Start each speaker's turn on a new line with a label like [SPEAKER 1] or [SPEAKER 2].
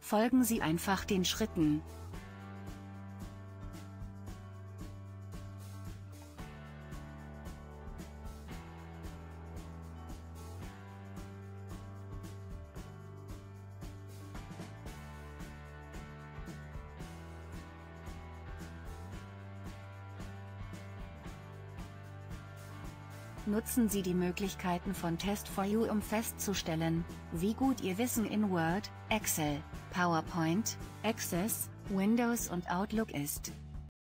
[SPEAKER 1] Folgen Sie einfach den Schritten. Nutzen Sie die Möglichkeiten von Test4U, um festzustellen, wie gut Ihr Wissen in Word, Excel, PowerPoint, Access, Windows und Outlook ist.